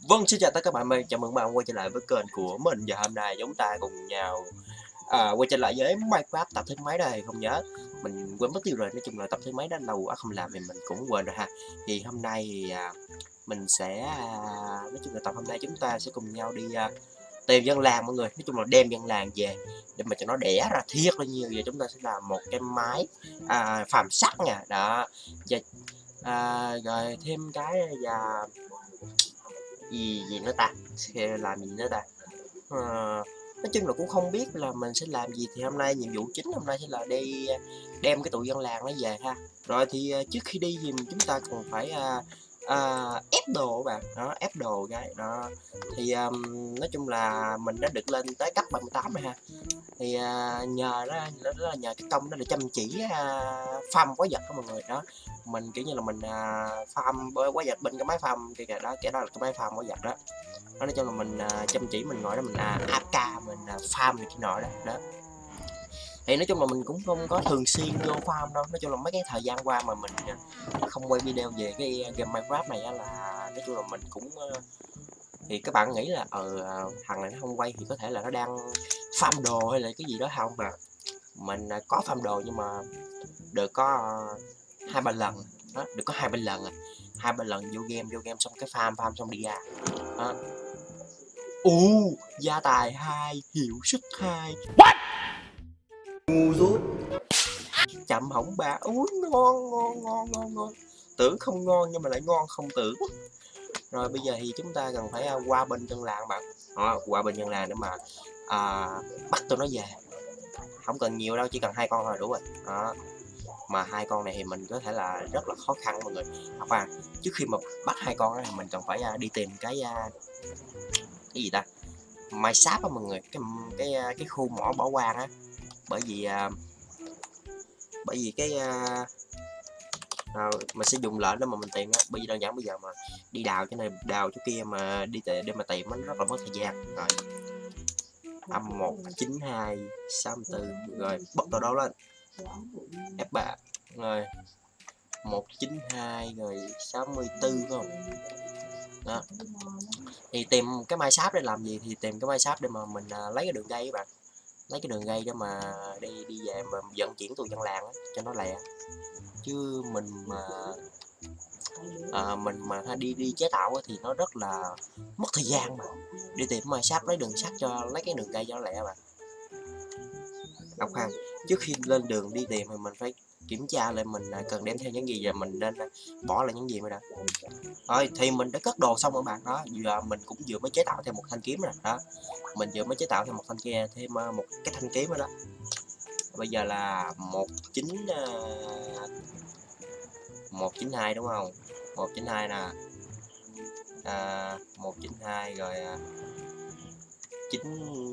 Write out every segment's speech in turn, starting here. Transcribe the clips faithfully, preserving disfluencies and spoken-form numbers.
Vâng, xin chào tất cả các bạn ơi, chào mừng bạn quay trở lại với kênh của mình và hôm nay chúng ta cùng nhau, à, quay trở lại với Minecraft tập thứ mấy đây không nhớ, mình quên mất tiêu rồi, nói chung là tập thứ mấy đó lâu quá không làm thì mình cũng quên rồi ha. Thì hôm nay thì, à, mình sẽ, a nói chung là tập hôm nay chúng ta sẽ cùng nhau đi, a, tìm dân làng mọi người, nói chung là đem dân làng về để mà cho nó đẻ ra thiệt là nhiều, giờ chúng ta sẽ làm một cái máy, à, phàm sắt nha, đó, và, à, rồi thêm cái và gì gì nữa ta? Sẽ làm gì nữa ta? Ờ, nói chung là cũng không biết là mình sẽ làm gì, thì hôm nay nhiệm vụ chính hôm nay sẽ là đi, a, đem cái tụi dân làng nó về ha. Rồi thì, à, trước khi đi thì chúng ta còn phải, a, a, ép đồ á bạn, đó, ép đồ cái, đó. Thì, ờm, nói chung là mình đã được lên tới cấp ba mươi tám rồi ha, thì, à, nhờ đó đó là nhờ cái công đó là chăm chỉ, a, farm quái vật đó mọi người, đó. Mình, kiểu như là, mình, à, farm b quái vật bên cái máy farm kìa kìa, đó, cái đó là cái máy farm quái vật đó. Đó, nói chung là mình, à, chăm chỉ mình ngồi đó mình, à, a ép ca mình, à, farm này kia nọ đó, đó. Thì nói chung là mình cũng không có thường xuyên vô farm đâu, nói chung là mấy cái thời gian qua mà mình, à, không quay video về cái game Minecraft này á là nói chung là mình cũng, ơ thì các bạn nghĩ là, ờ, ờ, thằng này nó hông quay thì có thể là nó đang farm đồ hay là cái gì đó hông mà mình, à, có farm đồ nhưng mà được có hai ba lần, đó, được có hai ba lần à, hai ba lần vô game vô game xong cái farm farm xong đi ra, đó. Ồ! Gia tài hai, hiệu suất hai. What? Ngu dốt. Chậm hỏng ba, ôi, ngon, ngon, ngon, ngon, ngon. Tưởng không ngon nhưng mà lại ngon không tưởng. Rồi bây giờ thì chúng ta cần phải, a, qua bên dân làng bạn, đó, qua bên dân làng để mà, à, bắt tụi nó về. Hổng cần nhiều đâu, chỉ cần hai con thôi là đủ rồi, đó. Mà hai con này thì mình có thể là rất là khó khăn mọi người. À, khoan, trước khi mà bắt hai con á thì mình cần phải, a, đi tìm cái, a cái gì ta? Mine Shaft á mọi người, cái, cái, a, cái khu mỏ bỏ hoang á. Bởi vì, à bởi vì cái, a, ờ, mình sẽ dùng lệnh để mà mình tìm á, bởi vì đơn giản bây giờ mà đi đào chỗ này, đào chỗ kia mà đi tè để mà tìm á nó rất là mất thời gian. Rồi, âm một chín hai sáu tư, rồi bật tọa độ lên, ép ba, rồi một chín hai rồi sáu mươi tư phải hông? Đó. Thì tìm cái Mine Shaft để làm gì? Thì tìm cái Mine Shaft để mà mình, à, lấy cái đường ray á bạn, lấy cái đường ray để mà đi đi về mà vận chuyển tụi dân làng á, cho nó lẹ. Chứ mình mà, ờ, mình mà ha đi đi chế tạo á thì nó rất là mất thời gian mà, đi tìm Mine Shaft lấy đường sắt cho lấy cái đường ray cho nó lẹ bạn. À, khoan, trước khi lên đường đi tìm thì mình phải kiểm tra lại mình, à, cần đem theo những gì và mình nên, a, bỏ lại những gì mới đã. Rồi, thì mình đã cất đồ xong rồi bạn, đó, giờ mình cũng vừa mới chế tạo thêm một thanh kiếm nè, đó, mình vừa mới chế tạo thêm một thanh kia thêm, a, một cái thanh kiếm nữa đó. Bây giờ là một chín, a, một chín hai, đúng hông? một chín hai nè, à, một chín hai rồi, à, chín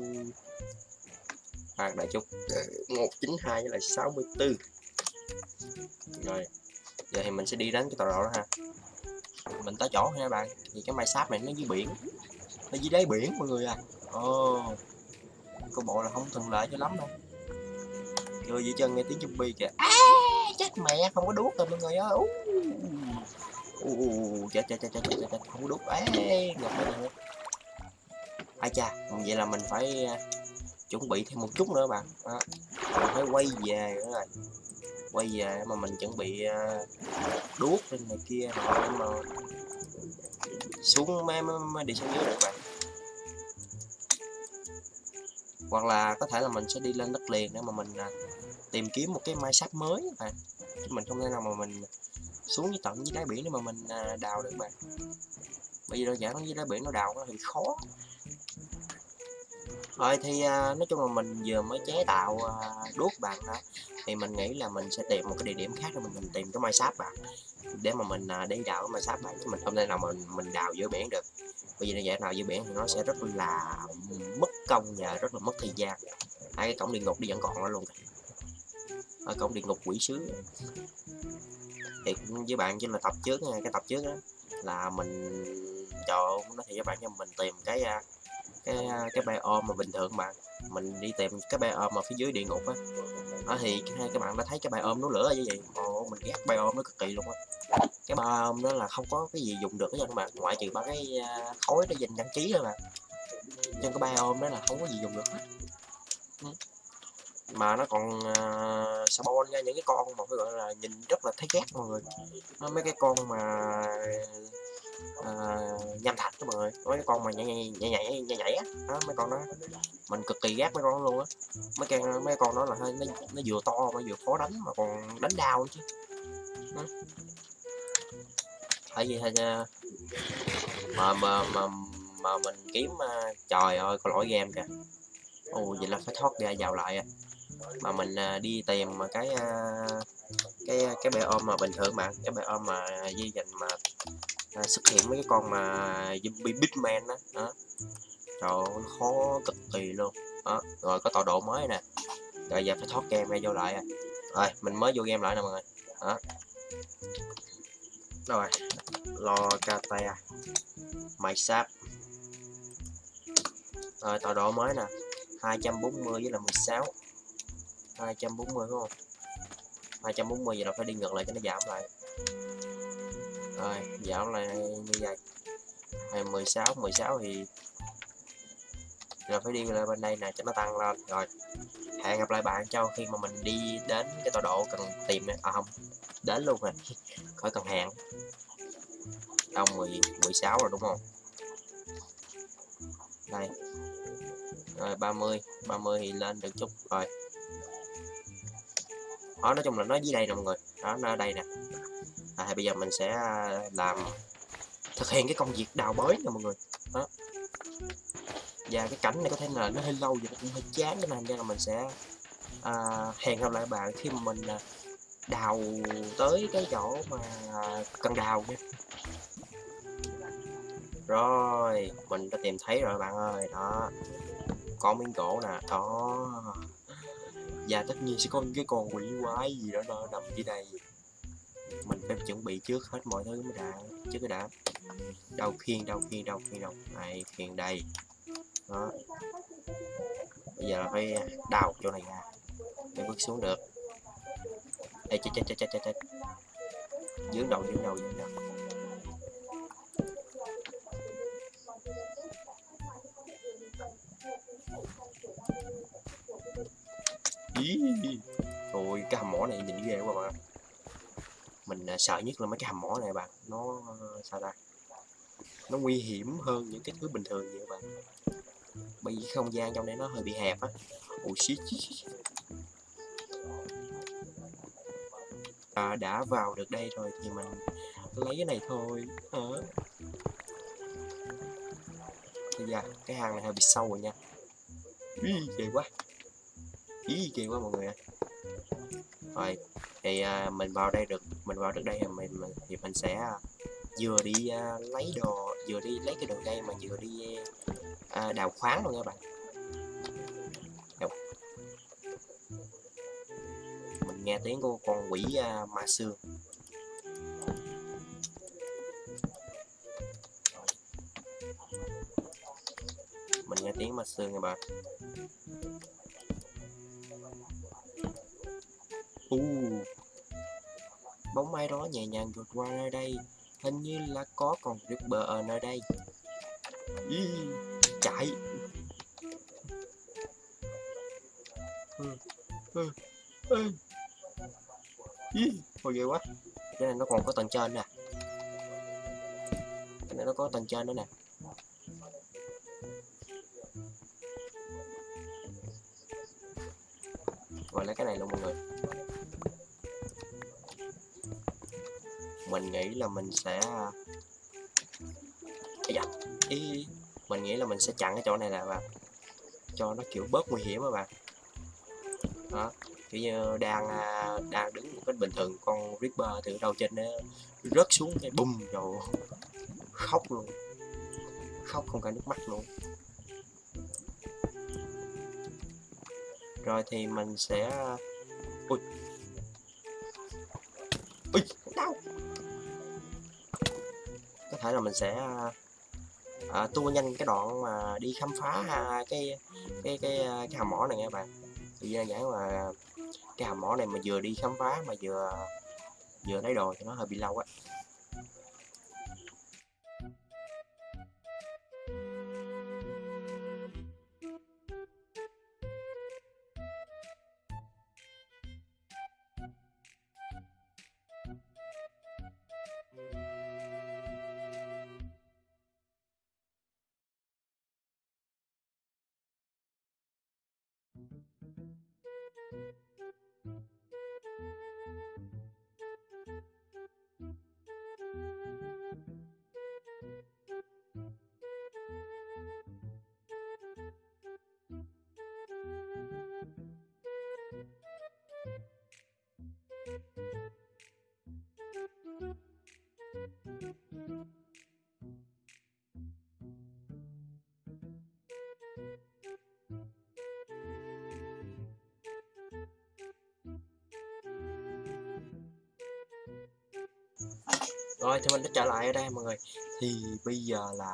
khoan đợi chút, một chín hai với lại sáu mươi tư. Rồi, giờ thì mình sẽ đi đến cái tọa độ đó ha. Mình tới chỗ ha bạn, thì cái Mine Shaft này nó dưới biển, nó dưới đáy biển mọi người à. Ồ, coi bộ là hông thuận lợi cho lắm đâu. Chưa dưới chân nghe tiếng zombie kìa. A, chết mẹ, không có đuốc rồi mọi người ơi. Ú. U, u, chết, chết, chết, chết, chết, chết, không có đuốc. Ê, ngập rồi nè. Ai chà, vậy là mình phải, a, chuẩn bị thêm một chút nữa bạn. Đó, mình phải quay về nữa rồi. Quay về mà mình chuẩn bị, a, đuốc lên này kia nọ để mà xuống mới mới mới đi xuống dưới được bạn. Hoặc là có thể là mình sẽ đi lên đất liền để mà mình, à, tìm kiếm một cái Mine Shaft mới á bạn, chứ mình không thể nào mà mình xuống dưới tận dưới đáy biển để mà mình, à, đào được bạn. Bởi vì đơn giản nó dưới đáy biển nó đào nó thì khó. Rồi thì, à, nói chung là mình vừa mới chế tạo, à, đuốc bạn đó, thì mình nghĩ là mình sẽ tìm một cái địa điểm khác để mà mình tìm cái Mine Shaft bạn, để mà mình, à, đi đào cái Mine Shaft bạn, chứ mình không thể nào mình mình đào giữa biển được. Bởi vì đơn giản đào giữa biển thì nó sẽ rất là mất công và rất là mất thời gian. Hai cái cổng địa ngục đi vẫn còn đó luôn kìa. Ở cổng địa ngục quỷ sứ. Thì với bạn chỉ là tập trước nha, cái tập trước á là mình trời ơi, nói thiệt với bạn nha, mình tìm cái, a, cái cái biome mà bình thường bạn, mình đi tìm cái biome mà phía dưới địa ngục á. Đó thì hai các bạn đã thấy cái biome núi lửa như vậy. Ồ, mình ghét biome nó cực kỳ luôn á. Cái biome đó là không có cái gì dùng được hết trơn bạn, ngoại trừ ba cái khối để dành trang trí thôi mà. Trên cái biome đó là không có gì dùng được hết. Mà nó còn uh, spawn ra những cái con mà phải gọi là nhìn rất là thấy ghét mọi người. Nó mấy cái con mà uh, nham thạch đó mọi người, mấy cái con mà nhảy nhảy nhảy nhảy nhảy, nhảy á, đó mấy con đó mình cực kỳ ghét mấy con đó luôn á. Mấy con mấy con đó là hơi nó, nó vừa to mà vừa khó đánh mà còn đánh đau chứ. Đó. Tại vì thôi mà mà mà mà mình kiếm uh, trời ơi có lỗi game kìa. Ồ vậy là phải thoát ra vào lại à. Mà mình uh, đi tìm mà cái uh, cái cái biome mà bình thường bạn, cái biome mà di dành mà uh, xuất hiện mấy cái con mà zombie Bigman đó, đó. Trời ơi, khó cực kỳ luôn đó. Rồi có tọa độ mới nè, rồi giờ phải thoát game ra vô lại à. Rồi mình mới vô game lại nè mọi người đó. Rồi lo kata mày sáp. Rồi tọa độ mới nè, hai trăm bốn mươi với là mười sáu, hai trăm bốn mươi đúng không, hai trăm bốn mươi giờ là phải đi ngược lại cho nó giảm lại. Rồi giảm lại như vậy. Hay mười sáu, mười sáu thì là phải đi lại bên đây nè cho nó tăng lên. Rồi hẹn gặp lại bạn cho khi mà mình đi đến cái tọa độ cần tìm này. À không, đến luôn rồi khỏi cần hẹn. Đâu mười, mười sáu rồi đúng không, đây rồi ba mươi, ba mươi thì lên được chút rồi. Đó, nói chung là nó dưới đây nè mọi người, đó nó ở đây nè. À, thì bây giờ mình sẽ làm thực hiện cái công việc đào bới nè mọi người đó. Và cái cảnh này có thể là nó hơi lâu và nó cũng hơi chán, cho nên là mình sẽ à, hẹn gặp lại bạn khi mà mình đào tới cái chỗ mà cần đào nha. Rồi mình đã tìm thấy rồi bạn ơi, đó có miếng gỗ nè đó, và tất nhiên sẽ có những cái con quỷ quái gì đó nó nằm dưới đây. Mình phải chuẩn bị trước hết mọi thứ mới đã, trước cái đã. Đâu khiên đâu khiên đâu khiên đâu này, khiên đây đó. Bây giờ là phải đào chỗ này ra để bước xuống được. Ê chết chết chết chết chết chết, dưới đầu dưới đầu dưới đầu. Ý rồi cái hầm mỏ này nhìn ghê quá bạn. Mình sợ nhất là mấy cái hầm mỏ này bạn, nó sao ta, nó nguy hiểm hơn những cái thứ bình thường vậy bạn, bởi vì không gian trong đây nó hơi bị hẹp á. Ôi shit, à, đã vào được đây rồi thì mình lấy cái này thôi à. Bây giờ cái hang này hơi bị sâu rồi nha. Ý ghê quá, ý ghê quá mọi người ạ. Rồi thì à, mình vào đây được, mình vào được đây thì mình, mình thì mình sẽ vừa đi à, lấy đồ, vừa đi lấy cái đồ đây mà vừa đi à, đào khoáng luôn các bạn. Đâu. Mình nghe tiếng của con quỷ à, ma xương. Mình nghe tiếng ma xương các bạn. U uh, bóng ai đó nhẹ nhàng vượt qua nơi đây, hình như là có con Reaper ở nơi đây. Ý, chạy. Ừ, ừ, ừ. Ý, ôi ghê quá. Cái này nó còn có tầng trên nè, cái này nó có tầng trên nữa nè. Gọi là cái này luôn mọi người. Mình nghĩ là mình sẽ dạ. Ý, mình nghĩ là mình sẽ chặn cái chỗ này là bạn, cho nó kiểu bớt nguy hiểm các bạn. Đó, kiểu như đang đang đứng một cách bình thường, con Reaper từ đâu trên nó rớt xuống cái bùm rồi khóc luôn, khóc không cả nước mắt luôn. Rồi thì mình sẽ ui ui đau, có thể là mình sẽ à, tua nhanh cái đoạn mà đi khám phá ha, cái cái cái cái hầm mỏ này nha bạn. Thì đơn giản là cái hầm mỏ này mà vừa đi khám phá mà vừa vừa lấy đồ thì nó hơi bị lâu á. Rồi thì mình đã trở lại ở đây mọi người. Thì bây giờ là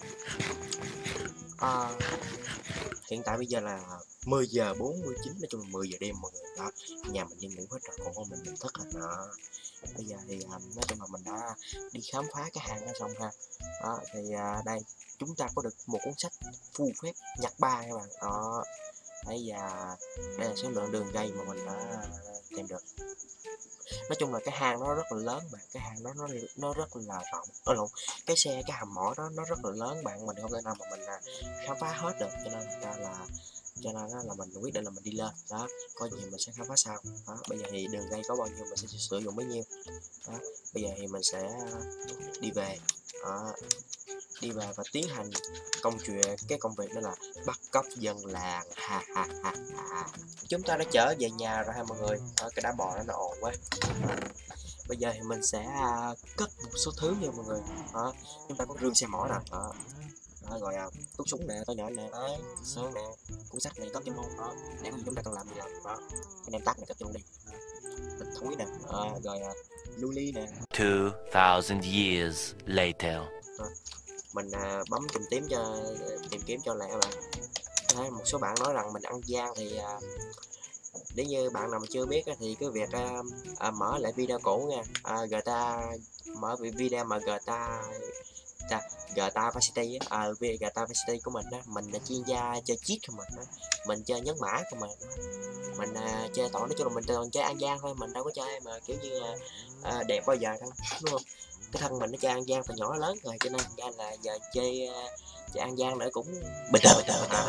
à, hiện tại bây giờ là mười giờ bốn mươi chín, nói chung là mười giờ đêm mọi người đó. Nhà mình đi ngủ hết rồi, còn con mình mình thức rồi đó. Bây giờ thì à, nói chung là mình đã đi khám phá cái hang đó xong ha. Đó, thì à, đây chúng ta có được một cuốn sách phù phép nhặt ba các bạn. Đó. Bây giờ đây là số lượng đường dây mà mình đã tìm được. Nói chung là cái hang nó rất là lớn bạn, cái hang đó nó nó rất là rộng. Ở lộn, cái xe cái hầm mỏ đó nó rất là lớn bạn, mình không thể nào mà mình à, khám phá hết được, cho nên ra là cho nên là mình quyết định là mình đi lên đó, có gì mình sẽ khám phá sau. Đó, bây giờ thì đường dây có bao nhiêu mình sẽ sử dụng bấy nhiêu. Đó, bây giờ thì mình sẽ đi về. Đó, đi về và tiến hành công chuyện cái công việc đó là bắt cóc dân làng. Ha ha ha ha. Chúng ta đã trở về nhà rồi ha mọi người. Đó, cái đá bò đó nó ồn quá. Đó, bây giờ thì mình sẽ uh, cất một số thứ nha mọi người. Đó, chúng ta có rương xe mỏ nè. Đó, đó rồi uh, tút súng nè, tôi nhỏ nè, đấy, sơn nè, cuốn sách này cất trong luôn. Đó, nếu mà chúng ta cần làm gì làm. Đó, anh em tắt này cất trong đi. Thịt thúi nè. Đó, rồi uh, lưu ly nè. two thousand years later. Đó, mình à, bấm tìm kiếm cho tìm kiếm cho lẹ bạn. Đấy, một số bạn nói rằng mình ăn gian thì à, nếu như bạn nào mà chưa biết thì cứ việc à, à, mở lại video cũ nha. À, giê tê a mở video mà giê tê a ta, giê tê a Vice City á, à, giê tê a Vice City của mình á, mình là chuyên gia chơi cheat của mình á, mình chơi nhấn mã của mình, mình à, chơi tỏi, nói chung là mình toàn chơi ăn gian thôi, mình đâu có chơi mà kiểu như là à, đẹp bao giờ đâu, đúng không? Cái thân mình nó chơi ăn gian từ nhỏ lớn rồi, cho nên ra là giờ chơi chơi ăn gian nữa cũng bình thường.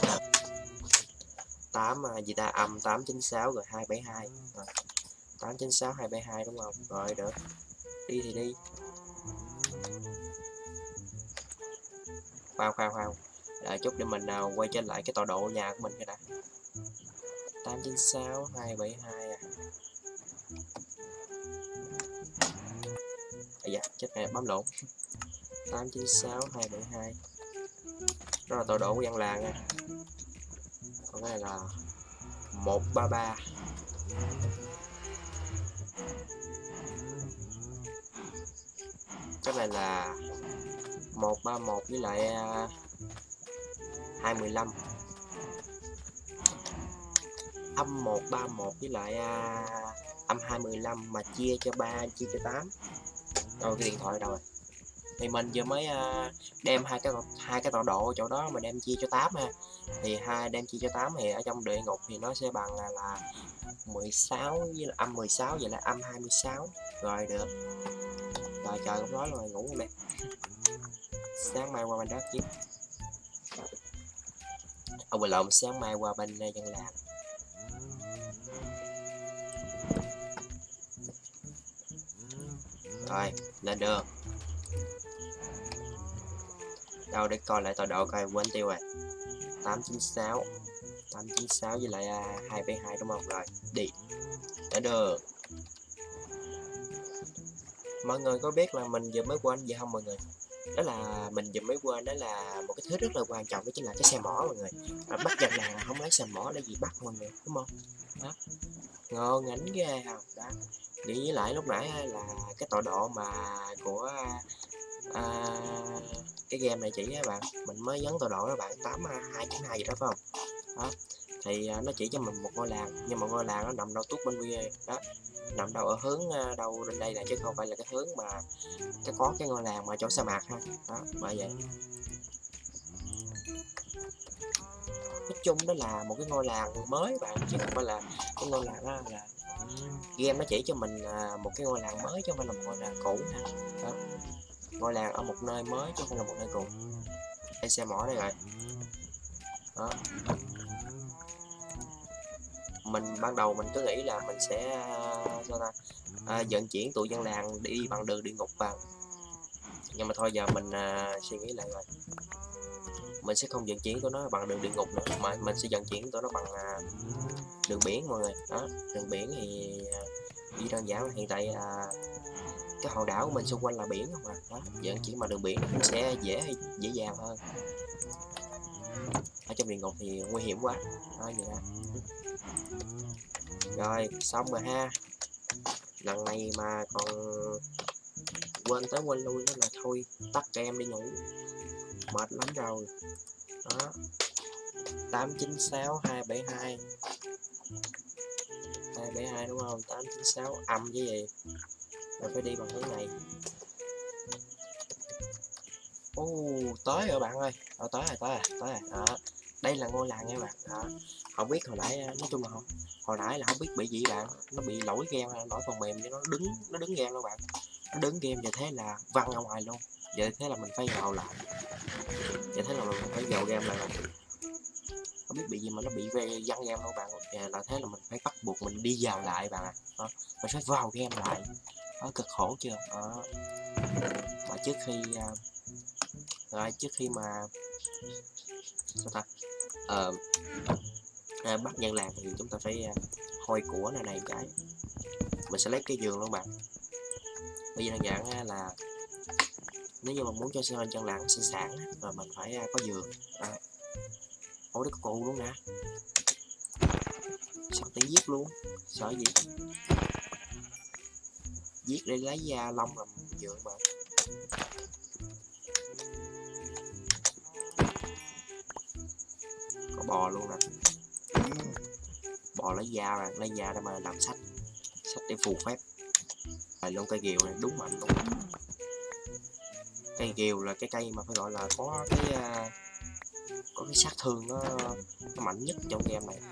Tám gì ta, âm tám chín sáu rồi hai bảy hai, tám chín sáu hai bảy hai đúng không? Rồi được, đi thì đi. Khoan khoan khoan, đợi chút để mình uh, quay trở lại cái tọa độ nhà của mình cái đã. Tám chín sáu hai bảy hai à. À dạ, chết mẹ, bấm lộn. Tám chín sáu hai bảy hai. Đó là tọa độ của dân làng nha. Còn cái này là một ba ba. Cái này là một ba một với lại uh, hai một lăm. Âm một ba một với lại uh, âm hai một lăm mà chia cho ba chia cho tám. Rồi cái điện thoại đâu rồi? Thì mình vừa mới uh, đem hai cái hai cái tọa độ ở chỗ đó mình đem chia cho tám ha. Thì hai đem chia cho tám thì ở trong địa ngục thì nó sẽ bằng là, là mười sáu với là âm mười sáu, vậy là âm hai mươi sáu. Rồi được. Rồi trời cũng nói rồi, ngủ luôn nè. Sáng mai qua bên đó chứ. Ông lộn, sáng mai qua bên dân làng. Rồi, lên đường. Đâu để coi lại tọa độ coi, quên tiêu rồi. tám chín sáu tám chín sáu với lại uh, hai bảy hai đúng không? Rồi, đi. Lên đường. Mọi người có biết là mình vừa mới quên gì không mọi người? Đó là mình vừa mới quên, đó là một cái thứ rất là quan trọng, đó chính là cái xe mỏ mọi người. À, bắt dân làng là không lấy xe mỏ để gì bắt mọi người, đúng không? Đó, ngon nghĩnh ghê không? Đó, nghĩ với lại lúc nãy là cái tọa độ mà của à, cái game này chỉ á bạn, mình mới nhấn tọa độ đó bạn, tám hai chấm hai gì đó phải không? Đó, thì à, nó chỉ cho mình một ngôi làng, nhưng mà ngôi làng nó nằm đâu tuốt bên kia đó, nằm đâu ở hướng đâu bên đây nè, chứ không phải là cái hướng mà cái có cái ngôi làng mà chỗ sa mạc ha. Đó, bởi vậy nói chung đó là một cái ngôi làng mới bạn, chứ không phải là cái ngôi làng đó là game nó chỉ cho mình à, một cái ngôi làng mới chứ không phải là một ngôi làng cũ nè. Đó, ngôi làng ở một nơi mới chứ không phải là một nơi cũ. Đây xe mỏ đây rồi. Đó, mình ban đầu mình cứ nghĩ là mình sẽ sao ta à, vận chuyển tụi dân làng đi bằng đường địa ngục vào, nhưng mà thôi giờ mình à, suy nghĩ lại rồi, mình sẽ không vận chuyển tụi nó bằng đường địa ngục nữa, mà mình sẽ vận chuyển tụi nó bằng à, đường biển mọi người. Đó, đường biển thì à, chỉ đơn giản là hiện tại à, cái hòn đảo của mình xung quanh là biển không à. Đó, vận chuyển bằng đường biển cũng sẽ dễ dễ dàng hơn. Ở trong địa ngục thì nguy hiểm quá. Đó, vậy đó. Rồi xong rồi ha, lần này mà còn quên tới quên lui đó là thôi tắt cho em đi ngủ, mệt lắm rồi. Đó, tám chín sáu hai bảy hai hai bảy hai đúng không? Tám chín sáu âm với gì rồi, phải đi bằng hướng này. Ô tới rồi bạn ơi. Ờ, tới rồi tới rồi tới rồi. Đó, đây là ngôi làng nha bạn. Đó, không biết hồi nãy, nói chung là hồi, hồi nãy là không biết bị gì bạn, nó bị lỗi game, lỗi phần mềm cho nó đứng nó đứng game đâu bạn, nó đứng game và thế là văng ra ngoài luôn. Vậy thế là mình phải vào lại, vậy thế là mình phải vào game lại, không biết bị gì mà nó bị về văng game đâu bạn. Và là thế là mình phải bắt buộc mình đi vào lại bạn ạ. Đó, mình phải vào game lại. Đó, cực khổ chưa. Đó, mà trước khi uh, rồi trước khi mà sao ta ờ, à, bắt nhân làng thì chúng ta phải uh, hôi của này này cái, mình sẽ lấy cái giường luôn bạn. Bây giờ đơn giản là nếu như mà muốn cho sơn chân làng sinh sản rồi mình phải uh, có giường. Đó, ôi đấy có cụ luôn nè, sao tí giết luôn, sợ gì, giết để lấy da lông làm giường bạn. Có bò luôn nè, bò lấy da bạn, lấy da để mà làm sách, sách để phù phép. Rồi luôn cây ghiều này đúng mạnh luôn. Cây ghiều là cái cây mà phải gọi là có cái uh, có cái sát thương nó, nó mạnh nhất trong game này.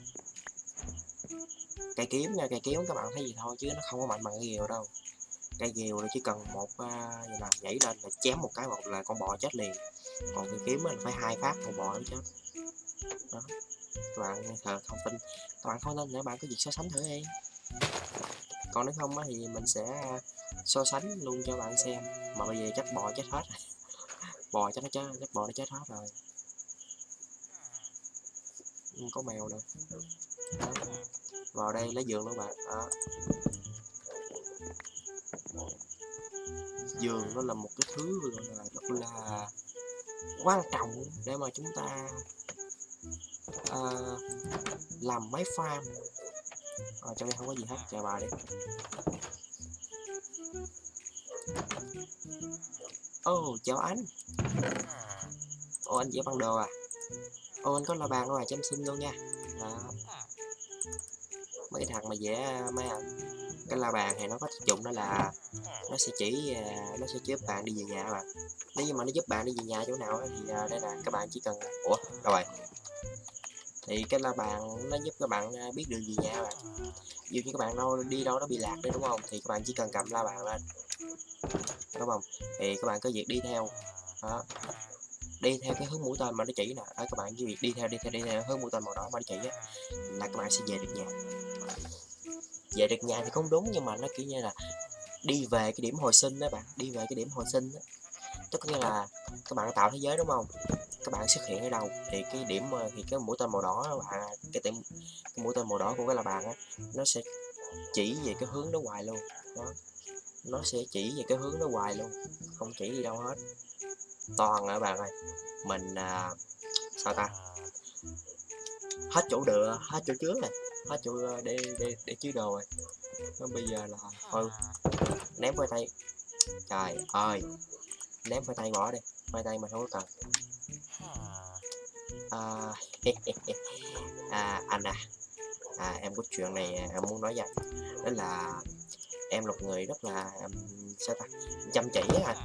Cây kiếm nha, cây kiếm các bạn thấy gì thôi chứ nó không có mạnh bằng cây ghiều đâu. Cây ghiều là chỉ cần một uh, là nhảy lên là chém một cái một là con bò chết liền, còn cây kiếm là phải hai phát con bò nó chết. Đó, các bạn thờ không tin, các bạn không tin nữa bạn có việc so sánh thử đi, còn nếu không thì mình sẽ so sánh luôn cho bạn xem. Mà bây giờ chắc bò chết hết rồi. Bò chắc nó chết, chắc bò nó chết hết rồi. Có mèo nè. Đó, vào đây lấy giường luôn bạn. Đó, giường nó là một cái thứ gọi là rất là quan trọng để mà chúng ta uh, làm máy farm. À, trong đây không có gì hết, chào bà đi. Ô oh, chào anh. Ồ, anh vẽ bằng đồ à? Ồ, oh, anh có la bàn ở ngoài cho em xin luôn nha. Đó, mấy thằng mà vẽ mấy cái la bàn thì nó có tác dụng đó là nó sẽ chỉ nó sẽ giúp bạn đi về nhà bạn. Nếu như mà nó giúp bạn đi về nhà chỗ nào thì đây là các bạn chỉ cần, ủa rồi thì cái la bàn nó giúp các bạn biết đường về nhà bạn. Dù như các bạn đâu đi đâu nó bị lạc đi đúng không, thì các bạn chỉ cần cầm la bàn lên đúng không, thì các bạn cứ việc đi theo. Đó, đi theo cái hướng mũi tên mà nó chỉ nè. Đó, các bạn chỉ việc đi theo đi theo đi theo hướng mũi tên màu đỏ mà nó chỉ á, là các bạn sẽ về được nhà. Về được nhà thì không đúng, nhưng mà nó kiểu như là đi về cái điểm hồi sinh đó bạn, đi về cái điểm hồi sinh đó. Tức nghĩa là các bạn tạo thế giới đúng không, các bạn xuất hiện ở đâu thì cái điểm thì cái mũi tên màu đỏ và cái điểm cái mũi tên màu đỏ của cái la bàn á, nó sẽ chỉ về cái hướng đó hoài luôn. Đó, nó sẽ chỉ về cái hướng đó hoài luôn, không chỉ đi đâu hết. Toàn ở bạn ơi, mình à, sao ta, hết chỗ được, hết chỗ trước rồi, hết chỗ để để để chứa đồ rồi. Nó bây giờ là thôi ném khoai tây, trời ơi, ném khoai tây bỏ đi, khoai tây mình không có cần. À, à anh à, à em có chuyện này em muốn nói với anh, đó là em là một người rất là sao ta, chăm chỉ á anh.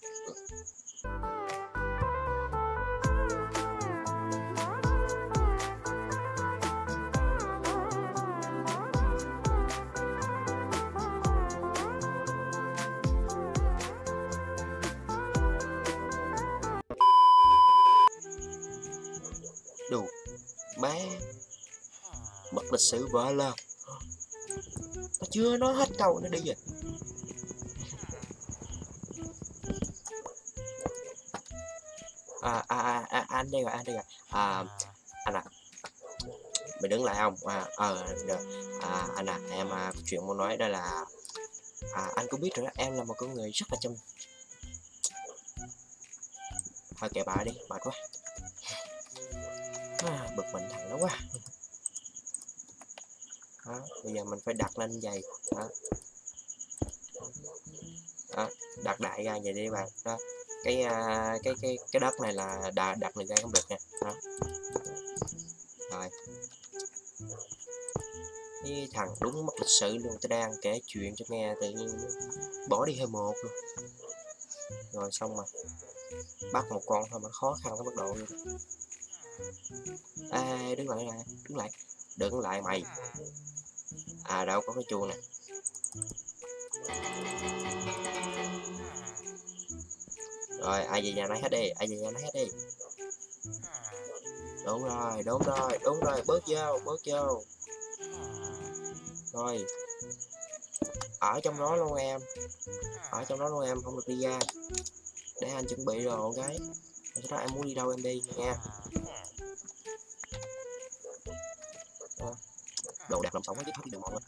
Đồ má mất lịch sự vợ là nó chưa nói hết câu nó đi rồi. À, à, à, à anh đây rồi, anh đây rồi. À, anh à, mày đứng lại không? À, ờ, được. À, anh à, em à, chuyện muốn nói đó là à, anh cũng biết rồi đó, em là một con người rất là chăm. Thôi kệ bà đi, mệt quá. À, bực mình thằng đó quá. Đó, bây giờ mình phải đặt lên giày. Đó. Đó, đặt đại ra vậy đi bạn. Đó. Cái uh, cái cái cái đất này là đặt đặt được ra không được nha. Đó. Rồi. Cái thằng đúng mất lịch sự luôn, tôi đang kể chuyện cho nghe tự nhiên bỏ đi hơi một luôn. Rồi xong mà bắt một con thôi mà khó khăn cái mức độ luôn. À, đứng lại nè, đứng lại, đứng lại mày. À đâu có cái chuông nè. Rồi ai về nhà nấy hết đi, ai về nhà nấy hết đi. Đúng rồi, đúng rồi, đúng rồi, bước vô, bước vô. Rồi. Ở trong đó luôn em. Ở trong đó luôn em, không được đi ra. Để anh chuẩn bị rồi cái. Sau đó em muốn đi đâu em đi nha. Đó. Đồ đạc làm sống chứ hết đi đường mòn.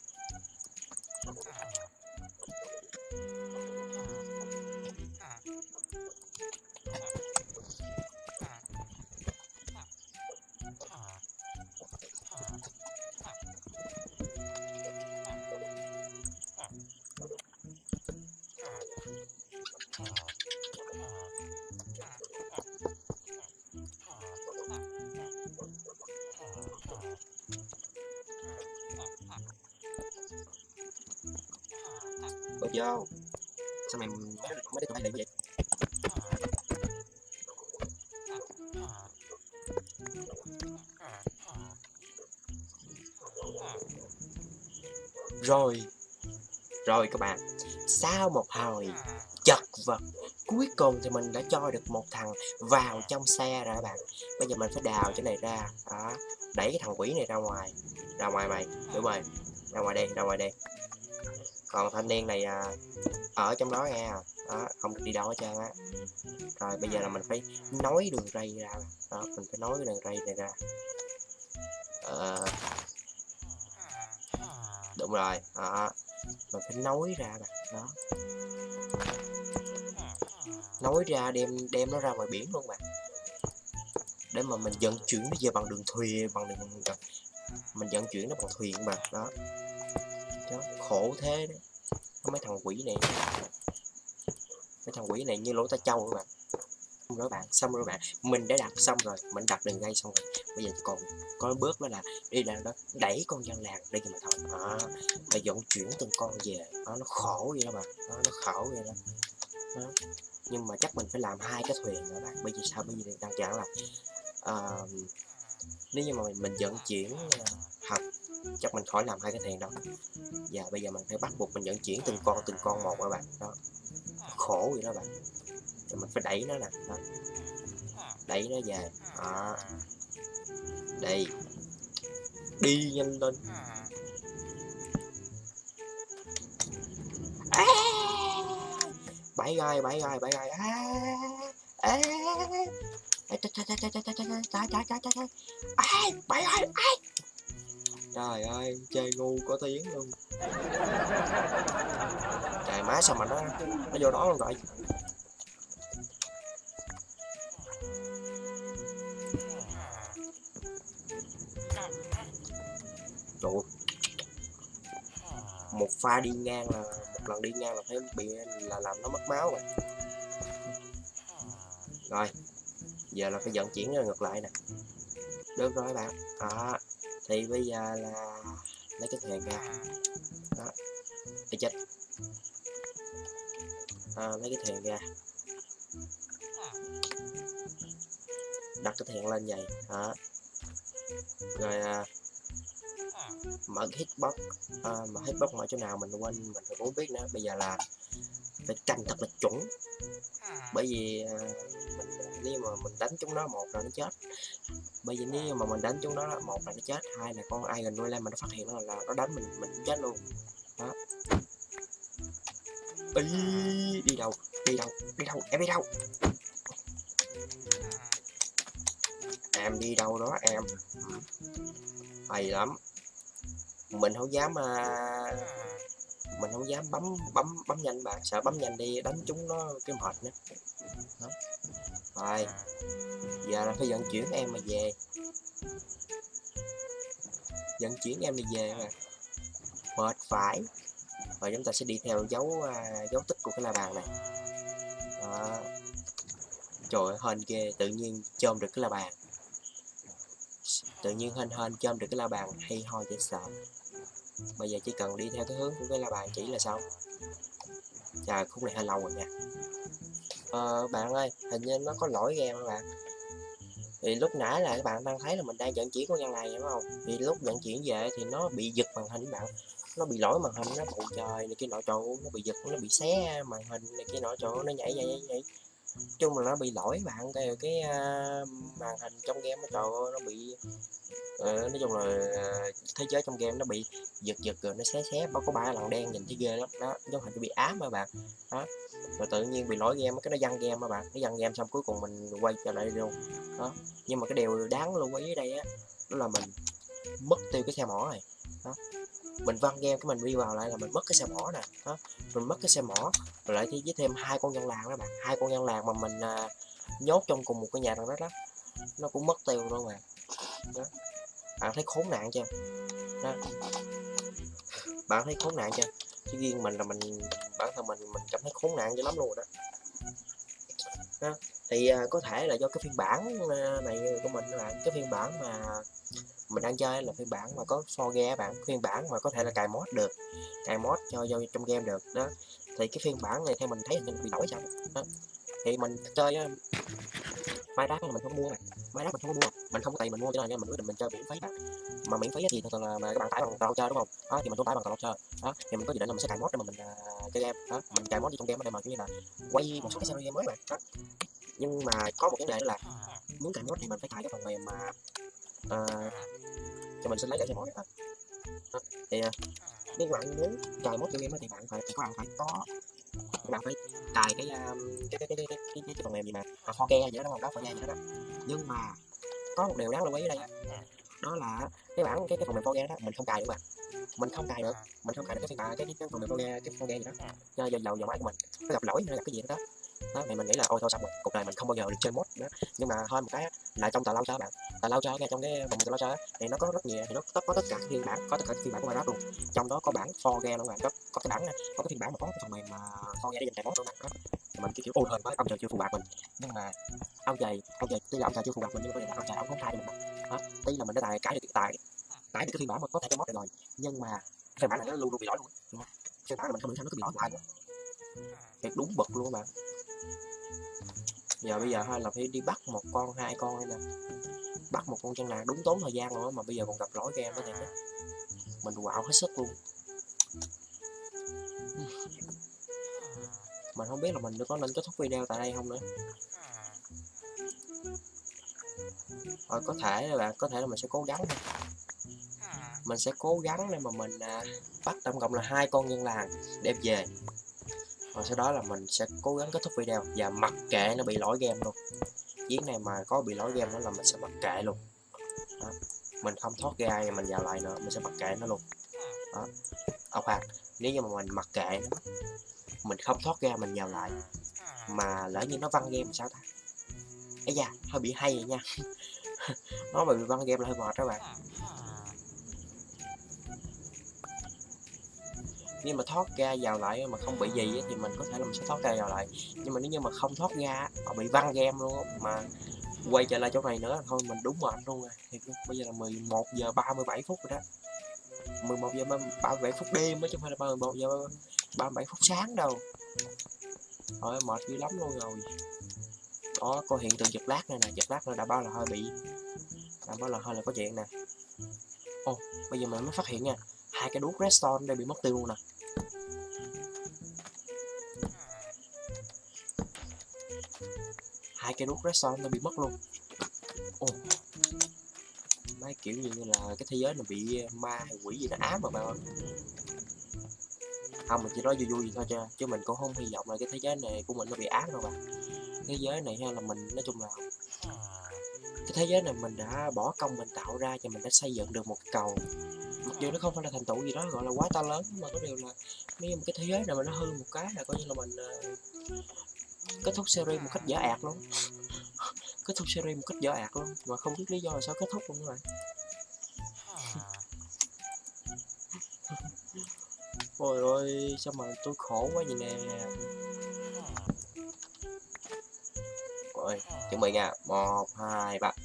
Bước vô. Sao mày mấy đứa tụi bay lại vậy? Rồi. Rồi các bạn, sau một hồi chật vật, cuối cùng thì mình đã cho được một thằng vào trong xe rồi các bạn. Bây giờ mình phải đào chỗ này ra. Đó. Đẩy cái thằng quỷ này ra ngoài. Ra ngoài mày, đúng rồi. Ra ngoài đây, ra ngoài đây. Còn thanh niên này à, ở trong đó nha. Đó, không được đi đâu hết trơn á. Rồi bây giờ là mình phải nối đường ray ra. Đó, mình phải nối cái đường ray này ra. Ờ... Đúng rồi, đó. Mình phải nối ra bạn. Đó. Nối ra đem đem nó ra ngoài biển luôn bạn. Để mà mình vận chuyển nó về bằng đường thuyền, bằng đường mình vận chuyển nó bằng thuyền mà. Đó. Đó, khổ thế đấy. Mấy thằng quỷ này. Mấy thằng quỷ này như lỗ tai trâu các bạn. Xong rồi bạn, xong rồi bạn, mình đã đặt xong rồi, mình đặt đường dây xong rồi. Bây giờ còn có bước đó là đi là đó đẩy con dân làng đi mà thôi. Đó, phải vận chuyển từng con về. Đó, nó khổ vậy đó bạn. Đó, nó khổ vậy đó. Đó. Nhưng mà chắc mình phải làm hai cái thuyền nữa bạn. Bây giờ sao, bây giờ đang giảng là uh, nếu như mà mình, mình vận chuyển uh, học chắc mình khỏi làm hai cái thuyền đâu. Và bây giờ mình phải bắt buộc mình vận chuyển từng con từng con một các bạn. Đó, khổ vậy đó bạn. Rồi mình phải đẩy nó nè. Đó. Đẩy nó về. Đó. Đây. Đi nhanh lên. À! Bảy gai, bảy gai, bảy gai. À! À! Trái trái trái trái trái trái trái trái trái trái trái trái. À! Bảy gai. À! Trời ơi, chơi ngu có tiếng luôn. Trời má sao mà nó nó vô đó luôn rồi. Trời ơi. Một pha đi ngang là một lần đi ngang là phải bị là làm nó mất máu rồi. Rồi, giờ là phải vận chuyển ra ngược lại nè. Được rồi các bạn. Đó, thì bây giờ là lấy cái thuyền ra. Đó. Để chết. À, lấy cái thuyền ra. Đặt cái thuyền lên vậy. Đó. Rồi à, mở cái hitbox. À, mà hitbox mở chỗ nào mình quên, mình cũng biết nữa. Bây giờ là phải canh thật là chuẩn. Bởi vì à, mình, nếu mà mình đánh chúng nó, một là nó chết. Bởi vì nếu mà mình đánh chúng nó, một là nó chết, hai là con Iron nuôi lên mà nó phát hiện nó là, là nó đánh mình mình cũng chết luôn. Đó. Ý, đi đâu đi đâu đi đâu em đi đâu, em đi đâu đó em. Hay lắm, mình không dám uh, mình không dám bấm bấm bấm nhanh bạn, sợ bấm nhanh đi đánh chúng nó cái mệt nữa. Đó. Rồi giờ là phải vận chuyển em mà về, vận chuyển em đi về mà mệt phải. Rồi chúng ta sẽ đi theo dấu uh, dấu tích của cái la bàn này. Đó. Trời ơi hên ghê, tự nhiên chôm được cái la bàn, tự nhiên hên hên chôm được cái la bàn, hay ho dễ sợ. Bây giờ chỉ cần đi theo cái hướng của cái la bàn chỉ là xong. Trời khúc này hơi lâu rồi nha. Ờ, bạn ơi, hình như nó có lỗi game các bạn. Thì lúc nãy là các bạn đang thấy là mình đang vận chuyển con nhân này đúng không? Thì lúc vận chuyển về thì nó bị giật màn hình các bạn. Nó bị lỗi màn hình, nó bầu trời này kia nọ, trời nó bị giật, nó bị xé màn hình này kia nọ, trời nó nhảy nhảy nhảy. Chung là nó bị lỗi bạn, cái cái uh, màn hình trong game nó trời ơi nó bị uh, nói chung là uh, thế giới trong game nó bị giật giật rồi nó xé xé, có ba lần đen nhìn thấy ghê lắm đó, giống hình bị ám mà bạn. Đó, rồi tự nhiên bị lỗi game, cái nó văng game mà bạn, nó văng game xong cuối cùng mình quay trở lại luôn. Đó, nhưng mà cái điều đáng lưu ý ở đây á, đó là mình mất tiêu cái xe mỏ này. Đó, mình văng game cái mình đi vào lại là mình mất cái xe mỏ nè. Đó, mình mất cái xe mỏ rồi lại với thêm hai con nhân làng đó bạn, hai con nhân làng mà mình à, nhốt trong cùng một cái nhà đó đó, nó cũng mất tiêu luôn mà. Đó, bạn thấy khốn nạn chưa? Đó, bạn thấy khốn nạn chưa? Chứ riêng mình là mình, bản thân mình mình cảm thấy khốn nạn dữ lắm luôn rồi đó. Đó, thì à, có thể là do cái phiên bản này của mình là cái phiên bản mà mình đang chơi là phiên bản mà có forge bạn, phiên bản mà có thể là cài mod được, cài mod cho vô trong game được. Đó, thì cái phiên bản này theo mình thấy mình bị lỗi sao đó. Thì mình chơi á, máy đá mình không mua này, máy đá mình không có mua, mình không có tiền mình mua cho nên mình quyết định mình chơi miễn phí bạn. Mà miễn phí thì thường là mà các bạn tải bằng tàu chơi đúng không? Đó thì mình cũng tải bằng tàu chơi. Đó thì mình có dự định là mình sẽ cài mod để mà mình uh, chơi game. Đó, mình cài mod trong game để mà kiểu như là quay một số cái series mới mà. Đó, nhưng mà có một vấn đề đó là muốn cài mod thì mình phải cài cái phần mềm mà uh, cho mình xin lấy cái mod này. Đó, thì uh, nếu bạn muốn cài mod game thì bạn phải thì các bạn phải có các bạn phải cài cái cái cái cái cái cái, cái, cái phần mềm gì mà forge vậy đó đúng không? Đó forge vậy đó. Nhưng mà có một điều đáng lưu ý ở đây đó là cái bản cái cái phần mềm forge đó mình không cài được bạn, mình không cài được mình không cài được cái phiên bản cái cái phần mềm forge cái forge gì đó do do dầu dầu máy của mình nó gặp lỗi hay gặp cái gì đó. Đó thì mình nghĩ là ôi thôi xong rồi, cuộc đời mình không bao giờ được chơi mod nữa. Nhưng mà hơn một cái là trong tờ lao cho bạn, tờ lao cho ngay trong cái phần tờ lao cho thì nó có rất nhiều, thì nó có, có tất cả các phiên bản, có tất cả các phiên bản của Minecraft luôn, trong đó có bản forge luôn bạn, có có cái bản này, có cái phiên bản mà có cái phần mềm mà forge để dành cài mod luôn bạn. Đó thì mình kiểu kiểu ôi hơn với ông trời chưa phù bạc mình, nhưng mà ông trời ông trời tuy là ông trời chưa phù bạc mình nhưng mà ông trời ông không thay cho mình. Đó, tuy là mình đã tài cải được tài tải được cái phiên bản mà có thể cái mod được rồi, nhưng mà phiên bản này nó luôn luôn bị lỗi luôn. Phiên bản này mình không hiểu sao nó cứ bị lỗi hoài nữa, thiệt đúng bực luôn các bạn. Giờ bây giờ hay là phải đi bắt một con hai con đây nè, bắt một con chân nào đúng tốn thời gian luôn đó, mà bây giờ còn gặp lỗi game đó thì mình quạo hết sức luôn. Mình không biết là mình có nên kết thúc video tại đây không nữa. Rồi có thể là bạn, có thể là mình sẽ cố gắng thôi. Mình sẽ cố gắng để mà mình à, bắt tổng cộng là hai con nhân làng đem về. Rồi sau đó là mình sẽ cố gắng kết thúc video và mặc kệ nó bị lỗi game luôn. Chuyến này mà có bị lỗi game nữa là mình sẽ mặc kệ luôn. Đó. mình không thoát ra thì mình vào lại nữa, mình sẽ mặc kệ nó luôn. Đó. Ông khoan, nếu như mà mình mặc kệ nó, mình không thoát ra mình vào lại mà lỡ như nó văng game sao ta? Ấy da, hơi bị hay vậy nha. Nó mà bị văng game là hơi mệt các bạn. Nếu mà thoát ra vào lại mà không bị gì thì mình có thể là mình sẽ thoát ra vào lại, nhưng mà nếu như mà không thoát ra mà bị văng game luôn mà quay trở lại chỗ này nữa thôi mình đúng mệt luôn rồi. Thiệt luôn. Bây giờ là mười một giờ ba mươi bảy phút rồi đó, mười một giờ ba mươi bảy phút đêm chứ không phải là mười một giờ ba mươi bảy phút sáng đâu. Rồi mệt dữ lắm luôn rồi. Đó, có hiện tượng giật lag này nè, giật lag này đã báo là hơi bị, đã báo là hơi là có chuyện nè. Ồ, oh, bây giờ mình mới phát hiện nha, hai cái đuốc redstone đây bị mất tiêu luôn nè. Hai cái đuốc redstone đây bị mất luôn. Ồ, oh. Mấy kiểu như là cái thế giới này bị ma hay quỷ gì nó ám mà bạn ơi. Không, mình chỉ nói vui vui thôi chứ, chứ mình cũng không hy vọng là cái thế giới này của mình nó bị ám đâu bạn. Thế giới này hay là mình nói chung là cái thế giới này mình đã bỏ công mình tạo ra cho mình đã xây dựng được một cầu, mặc dù nó không phải là thành tựu gì đó gọi là quá to lớn, mà có điều là nếu mà cái thế giới này mà nó hư một cái là coi như là mình uh, kết thúc series một cách dở ạt luôn. Kết thúc series một cách dở ạt luôn mà không biết lý do là sao kết thúc luôn các bạn. Ôi ơi sao mà tôi khổ quá vậy nè. Rồi chuẩn bị nha, một hai ba.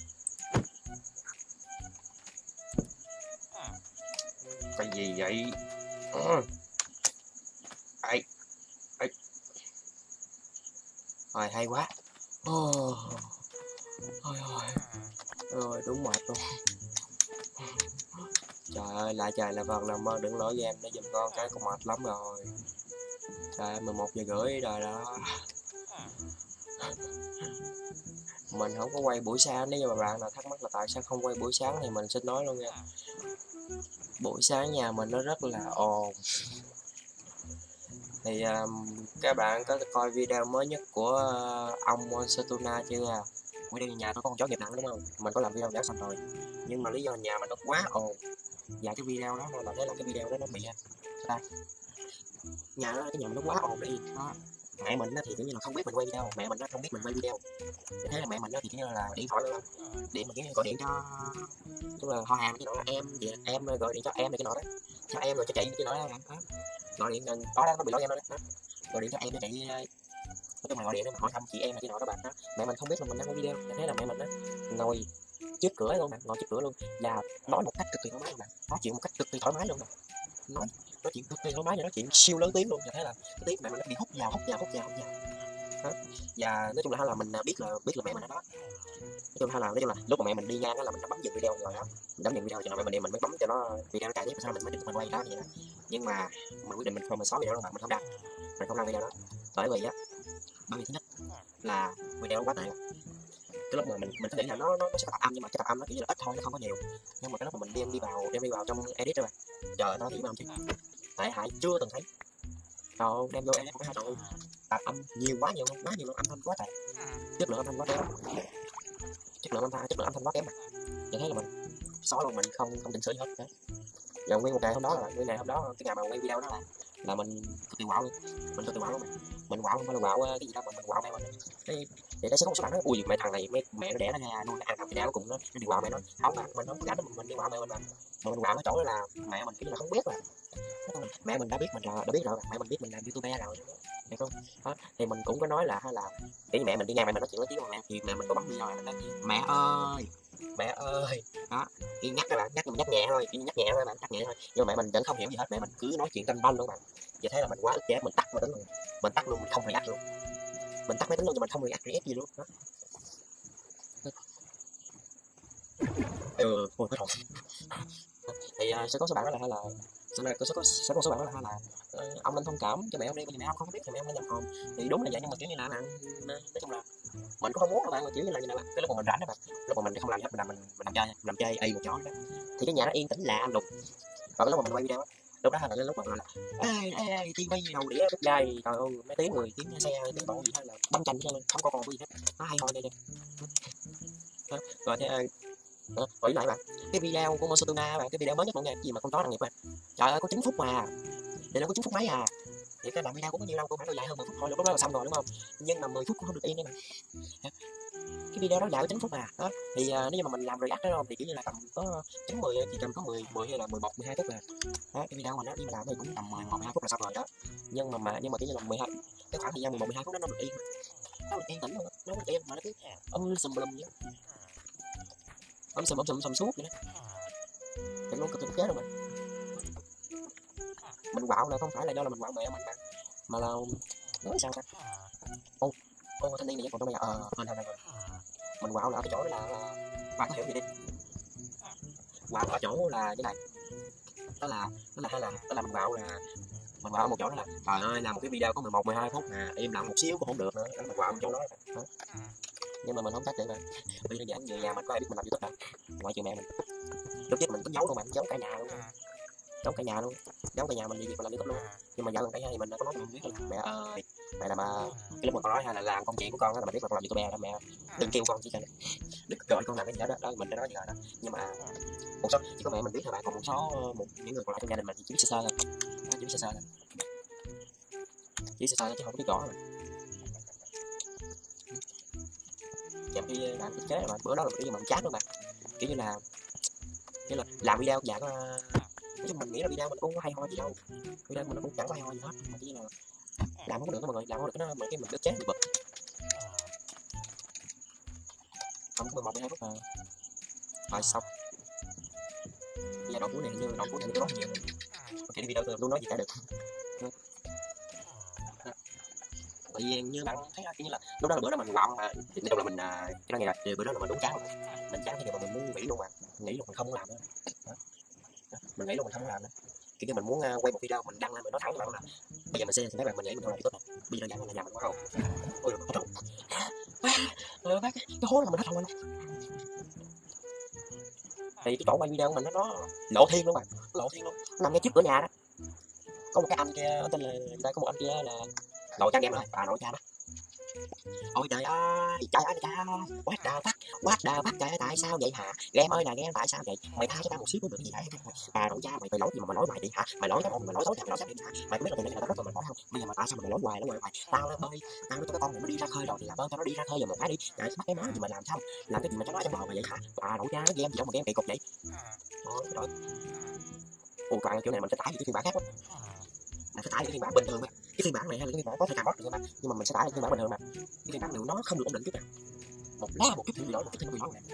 Cái gì vậy? Ừ. Ai. Ai. Rồi hay quá. Oh. Ôi ôi. Rồi đúng mệt luôn. Trời ơi, lại trời là Phật làm ơn đừng lỗi game để giùm con cái con mệt lắm rồi. Trời ơi, mười một giờ rưỡi rồi đó. Mình không có quay buổi sáng, nếu như mà bạn nào thắc mắc là tại sao không quay buổi sáng thì mình xin nói luôn nha. Buổi sáng nhà mình nó rất là ồn. Thì um, các bạn có coi video mới nhất của uh, ông Monstuna chưa? Mới đây nhà tôi có con chó nghiệp nặng đúng không? Mình có làm video đã xong rồi. Nhưng mà lý do nhà mình nó quá ồn. Và cái video đó là thế là cái video đó nó bị sao? Nhà nó cái nhà mình nó quá ồn đi. Đó. Mẹ mình thì kiểu như là không biết mình quay video, mẹ mình nó không biết mình quay video. Thế là mẹ mình thì kiểu như là điện thoại lên điện mà kiểu như gọi điện cho tức là họ hàng cái nọ là em vậy em gọi điện cho em này cái nọ đấy, cho em rồi cho chị cái nọ đó, đó. Gọi điện đó đó nó bị lỗi em đó, đó gọi điện cho em cho chị nói chung là gọi điện để mà hỏi thăm chị em này cái nọ đó bạn đó. Mẹ mình không biết là mình đang quay video, thế là mẹ mình đó ngồi trước cửa luôn bạn, ngồi trước cửa luôn và nói một cách cực kỳ thoải mái luôn bạn, nói chuyện một cách cực kỳ thoải mái luôn bạn, nói nói chuyện cực kỳ thoải mái và nói chuyện siêu lớn tiếng luôn, cho thế là cái tiếng mẹ mình nó bị hút vào hút vào hút vào hút vào đó. Và nói chung là là mình biết là biết là mẹ mình ở đó, nói chung là nói chung là lúc mà mẹ mình đi ngang đó là mình đã bấm dừng video rồi đó, mình bấm dừng video cho mẹ mình đi, mình mới bấm cho nó video nó chạy tiếp, sau mình mới tiếp tục mình quay đó vậy đó. Nhưng mà mình quyết định mình không mình xóa video đó mà mình không đăng, mình không đăng video đó bởi vì á, bởi vì thứ nhất là video nó quá tệ. Cái lúc mà mình mình có nghĩ là nó nó, nó sẽ tập âm, nhưng mà cái tập âm nó chỉ là ít thôi, nó không có nhiều. Nhưng mà cái lúc mà mình đem đi vào đem đi vào trong edit rồi trời nó thì âm chứ tệ hại chưa từng thấy. Rồi đem vô edit cái hai đoạn tập âm nhiều quá nhiều quá nhiều luôn, âm thanh quá tệ, chất lượng âm thanh quá kém, chất lượng âm thanh chất lượng âm thanh quá kém mà. Vậy thế là mình xóa luôn, mình không không chỉnh sửa gì hết đấy. Rồi nguyên một ngày hôm đó là nguyên ngày hôm đó cái ngày mà quay video đó là là mình cực kỳ quạo luôn, mình cực kỳ quạo luôn, mình mình quạo không phải là quạo cái gì đâu mà mình quạo mẹ mình. Cái để nó sẽ có một số bạn nói ui mẹ thằng này mẹ mẹ nó đẻ nó ra nuôi nó ăn thằng cái đéo cùng nó nó đi quạo mẹ nó không mà mình không có gánh mình mình đi quạo mẹ mình mà mà mình quạo cái chỗ đó là mẹ mình kiểu là không biết là mẹ mình đã biết mình rồi, đã biết rồi, mẹ mình biết mình làm youtuber rồi hiểu không? Đó, thì mình cũng có nói là hay là cái mẹ mình đi ngang mẹ mình nói chuyện với tiếng mẹ thì mẹ mình có bấm video rồi mình nói mẹ ơi mẹ ơi đó, chỉ nhắc các bạn nhắc nhắc nhẹ thôi, chỉ nhắc nhẹ thôi bạn, nhắc nhẹ thôi, nhưng mà mẹ mình vẫn không hiểu gì hết, mẹ mình cứ nói chuyện tanh banh luôn bạn. Vậy thế là mình quá ức chế, mình tắt máy tính luôn, mình tắt luôn, mình không react luôn, mình tắt máy tính luôn nhưng mình không react react gì luôn đó. Ừ, ôi cái thằng thì uh, sẽ có số bạn đó là hay là sẽ là có số sẽ có số bạn đó là hay là uh, ông nên thông cảm cho mẹ ông đi, bởi vì mẹ ông không biết thì mẹ ông nên nhập hồn thì đúng là vậy, nhưng mà kiểu như là là nói chung là mình cũng không muốn các bạn, mà kiểu như là như này bạn, cái lúc mà mình rảnh đó bạn, lúc mà mình không làm gì hết, mình làm mình mình làm chơi mình làm chơi y một chỗ đó thì cái nhà nó yên tĩnh lạ lùng. Còn lúc mà mình quay video lúc đó là cái lúc mà là ê ê ê tivi đầu đĩa đứt dây trời ơi mấy tiếng người tiếng xe tiếng bộ gì hay là bấm tranh thôi, không có còn cái gì hết, nó hay thôi đây đây rồi thế đó, hỏi lại bạn cái video của Mosotuna bạn, cái video mới nhất luôn nha, cái gì mà con chó đặc nghiệp mà, trời ơi có chín phút mà, để nó có chín phút mấy à, thì cái làm video cũng bao nhiêu đâu, cũng phải đâu dài hơn mười phút thôi, lúc đó là xong rồi đúng không? Nhưng mà mười phút cũng không được yên đấy mà. Cái video đó dài có chín phút à, đó thì uh, nếu như mà mình làm react đó không thì kiểu như là tầm có chín mười thì tầm có mười mười hay là mười một mười hai phút à, đó cái video mình đó, nhưng mà làm thì cũng tầm mười một mười hai phút là xong rồi đó, nhưng mà mà nhưng mà kiểu như là mười hai cái khoảng thời gian mười một mười hai phút đó nó được yên, nó được yên tĩnh luôn, nó được yên mà nó cứ âm sùm lùm vậy, âm sùm âm sùm sùm suốt vậy đó, mình luôn cực kỳ chết luôn mà. Mình quạo là không phải là do là mình quạo mẹ mình mà, mà là nói sao ta, ô ô thanh niên này còn trong đây ờ hơn hơn hơn mình quạo là ở cái chỗ đó là, là bạn có hiểu gì đi, quạo ở chỗ là cái này, đó là đó là hay là đó là mình quạo là mình quạo ở một chỗ đó là trời ơi làm một cái video có mười một mười hai phút à, im lặng một xíu cũng không được nữa, đó là mình quạo ở chỗ đó, đó. Nhưng mà mình không cách được rồi, vì đơn giản người nhà mình có ai biết mình làm YouTube đâu, ngoại trừ mẹ mình, lúc trước mình cũng giấu luôn mà, giấu cả nhà luôn, giấu cả nhà luôn, giấu cả nhà mình đi việc mình làm YouTube luôn. Nhưng mà dạo gần đây thì mình có nói mình biết là mẹ ơi, mẹ làm cái lúc mà con nói hay là làm công chuyện của con đó là mình biết là con làm YouTuber đó, mẹ đừng kêu con chỉ cho đừng gọi con làm cái gì đó, đó đó mình đã nói gì rồi đó. Nhưng mà một số chỉ có mẹ mình biết thôi bạn, còn một số một những người còn lại trong gia đình mình chỉ biết sơ sơ thôi, chỉ biết sơ sơ thôi, chỉ sơ sơ thôi chứ không biết rõ mà. Kèm khi làm thiết kế rồi bữa đó là cái gì mà mình chát luôn mà, kiểu như là như là làm video dạng nói chung mình nghĩ là video mình cũng có hay ho gì đâu, video mình nó cũng chẳng có hay ho gì hết, mà chỉ là làm không được đó mọi người, làm không được nó mà cái mình chết bị bực, không có mười một mười hai phút mà rồi xong. Bây giờ đoạn cuối này như đoạn cuối này tôi nói nhiều, ok đi video tôi luôn nói gì cả được. Tự nhiên như bạn thấy là như là lúc đó là bữa đó mình quạo mà thì đâu là mình cái đó nghe rồi thì bữa đó là mình đúng chán rồi, mình chán thì mà mình muốn nghỉ luôn mà, nghỉ luôn mình không muốn làm nữa, mình nghĩ luôn mình không muốn làm nữa, kiểu như mình muốn uh, quay một video mình đăng lên mình nói thẳng với bạn là bây giờ mình xem thì mấy bạn mình nghĩ mình không làm YouTube này, bây giờ dặn là nhà mình quá không, ôi hết rồi, ờ, cái, cái hố là mình hết hồn luôn, thì cái chỗ quay video của mình nó, nó lộ thiên luôn mà, lộ thiên luôn, nó nằm ngay trước cửa nhà đó, có một cái anh kia tên là đây, có một anh kia là nội cha em rồi, bà nội cha đó. Ôi trời ơi, trời ơi, trời ơi, what the fuck, what the fuck, trời ơi, tại sao vậy hả? Game ơi là game, tại sao vậy? Mày tha cho tao một xíu cũng được cái gì vậy? Bà nội cha mày, mày lỗi gì mà mày lỗi mày đi hả? Mày lỗi tao, mày lỗi tối mày lỗi sao đi hả? Mày có biết là tiền này là tao rất là mày lỗi không? Bây giờ mà tại sao mày lỗi hoài lỗi hoài hoài? Tao nó bơi, tao nó cho cái con này nó đi ra khơi rồi thì làm ơn cho nó đi ra khơi giùm một cái đi. Trời bắt cái má gì mà làm xong, làm cái gì mà cho nó trong bò mày vậy hả? Bà nội cha game gì đâu mà game kỳ cục vậy? Thôi rồi. Ồ, toàn chỗ này mình sẽ tải cái phiên bản khác quá. Mình phải tải cái phiên bản bình thường mà. Cái phiên bản này hay là cái phiên bản có thể cài bot được mà, nhưng mà mình sẽ tải cái phiên bản bình thường mà. Cái phiên bản này nó không được ổn định chút nào, một lá một chút thì bị lỗi, một chút thì nó bị lỗi này.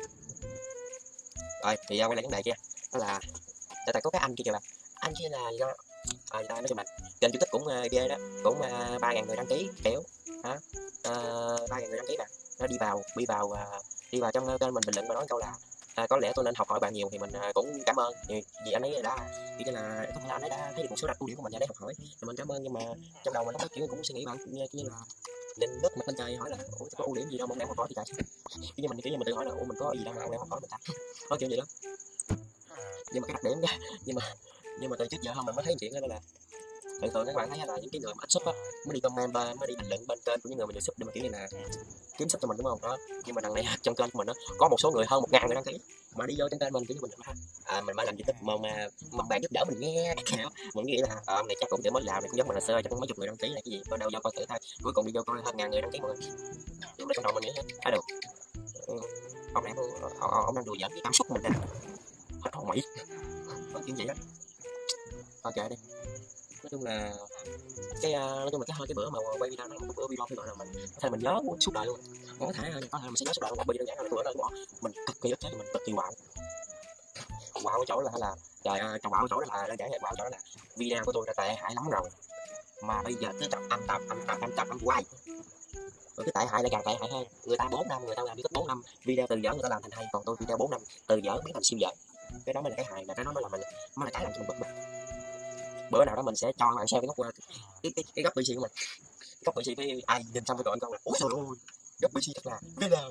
Rồi thì quay lại vấn đề kia, đó là tại tại có cái anh kia kìa bạn, anh kia là do à, nói chung là kênh YouTube cũng uh, ghê đó, cũng ba uh, ngàn người đăng ký kiểu đó, ba ngàn người đăng ký bạn, nó đi vào đi vào uh, đi vào trong kênh mình bình luận và nói câu là à, có lẽ tôi nên học hỏi bạn nhiều, thì mình uh, cũng cảm ơn vì, vì anh ấy đã vì như là không phải anh ấy đã thấy được một số đặc ưu điểm của mình và để học hỏi, thì mình cảm ơn. Nhưng mà trong đầu mình nó có kiểu cũng suy nghĩ bạn như, như là nên ngước mặt lên trời hỏi là ủa có ưu điểm gì đâu mà ông em học hỏi thì tại sao, kiểu như mình kiểu như mình tự hỏi là ủa mình có gì đâu mà ông em học hỏi mình ta, có kiểu gì đó. Nhưng mà cái đặc điểm đó, nhưng mà nhưng mà từ trước giờ không mình mới thấy chuyện đó là thường thường các bạn thấy là những cái người mà ít sub á mới đi comment mới đi bình luận bên kênh của những người mình được sub để mà kiểu như là kiếm sub cho mình đúng không đó. Nhưng mà đằng này trong kênh của mình đó có một số người hơn một ngàn người đăng ký mà đi vô trên kênh mình kiểu như mình à, mình mới làm YouTube mà mà mà bạn giúp đỡ mình nghe kiểu mình nghĩ là ờ này chắc cũng chỉ mới làm này cũng giống mình là sơ chắc cũng mấy chục người đăng ký là cái gì có đâu do coi thử thôi, cuối cùng đi vô coi hơn ngàn người đăng ký mọi người. Lúc đó trong đầu mình nghĩ hết được ông này ông, ông đang đùa giỡn cái cảm xúc mình nè, hết hồn mỹ có chuyện gì đó. Ok đi, nói chung là cái uh, nói chung là cái hơi cái bữa mà quay video nó một bữa video gọi là mình có thể mình nhớ suốt đời luôn, có thể có thể mình sẽ nhớ suốt đời luôn, bởi vì đơn giản là cái bữa đó bỏ mình cực kỳ ức chế, mình cực kỳ quạo quạo ở chỗ là là trời ơi, trong quạo ở chỗ đó là đơn giản là quạo chỗ đó là video của tôi đã tệ hại lắm rồi mà bây giờ cứ tập âm tập âm tập âm tập âm quay rồi cái tệ hại lại càng tệ hại hơn. Người ta bốn năm người ta làm YouTube bốn năm video từ dở người ta làm thành hay, còn tôi video bốn năm từ dở biến thành siêu dở, cái đó mới là cái hại, mà cái đó mới là mình mới là cái làm cho mình bực mình. Bữa nào đó mình sẽ cho các bạn xem cái góc cái cái, cái góc pê xê của mình, góc pê xê với ai nhìn xong cái gọi câu là ôi trời ơi góc pê xê thật là ghê lờ.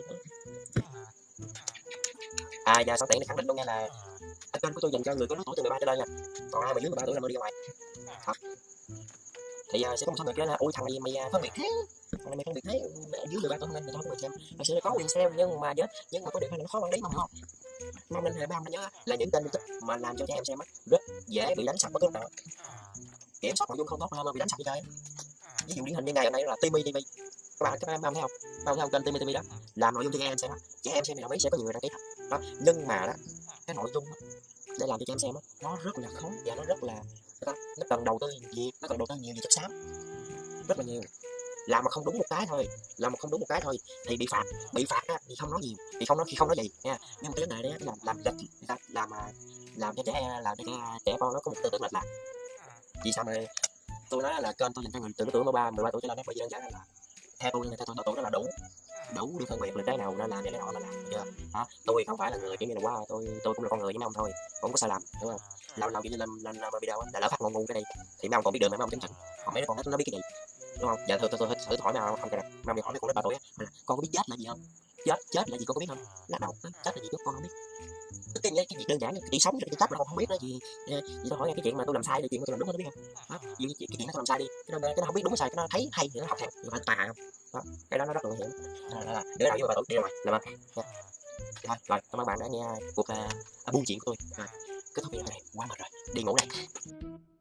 À giờ sau tiện để khẳng định luôn nha là kênh của tôi dành cho người có lứa tuổi từ mười ba trở lên nha, còn ai mà dưới mười ba tuổi là mới đi ra ngoài thật. Thì uh, sẽ có một số người kia là ôi thằng này mày uh, phân biệt thế, thằng này mày phân biệt thế, dưới mười ba tuổi hơn nên mày không có quyền xem. Thật sự là có quyền xem nhưng mà nhớ nhưng mà có điều là nó khó quản lý mà không. Mong nên hệ ba mình nhớ là những kênh YouTube mà làm cho trẻ em xem á rất dễ bị đánh sập bất cứ lúc nào. Kiểm soát nội dung không tốt hơn mà bị đánh sập như chơi. Ví dụ điển hình như ngày hôm nay là Timmy ti vi, các bạn các bạn thấy không? Các bạn thấy không, kênh Timmy ti vi đó làm nội dung cho trẻ em xem á, trẻ em xem thì đồng ý sẽ có nhiều người đăng ký thật đó, nhưng mà đó cái nội dung đó, để làm cho trẻ em xem á nó rất là khó và nó rất là nó cần đầu tư gì, nó cần đầu tư nhiều gì chất xám rất là nhiều. Làm mà không đúng một cái thôi, làm mà không đúng một cái thôi thì bị phạt, bị phạt á thì không nói gì, thì không nói khi không nói gì nha. Nhưng mà cái vấn đề đấy làm làm làm làm làm, làm cho trẻ làm cho trẻ, trẻ con nó có một tư tưởng lệch lạc. Vì sao mà tôi nói là kênh tôi dành cho người từ lứa tuổi mười ba mười ba tuổi trở lên đó, bởi vì đơn giản là theo tôi theo tôi độ tuổi đó là đủ đủ đi phân biệt được cái nào nên làm cái nào là làm chưa đó. Tôi không phải là người kiểu như là quá tôi tôi cũng là con người với mấy ông thôi, không có sai lầm đúng không. Lâu lâu kiểu như lên lên làm video là lỡ phát ngôn ngu cái đi thì mấy ông còn biết đường mấy ông chấn chỉnh, còn mấy đứa con nó biết cái gì đúng không. Giờ tôi tôi tôi thử hỏi nào không cái này mà mày hỏi mấy con ba tuổi á, con có biết chết là gì không, chết chết là gì con có biết không, lắc đầu chết là gì con không biết. Cái, cái, cái việc đơn giản chỉ sống cái chết mà con không biết đó gì gì tôi hỏi cái chuyện mà tôi làm sai thì chuyện mà tôi làm đúng nó biết không đó. Cái chuyện nó tôi làm sai đi cái nó cái nó không biết đúng sai, cái nó thấy hay thì nó học theo nó phải tà không đó, cái đó nó rất là nguy hiểm. Đứa nào với bà tôi đi ra ngoài làm ơn thôi. Rồi cảm ơn bạn đã nghe cuộc uh, buôn chuyện của tôi. Kết thúc video này quá mệt rồi, đi ngủ đây.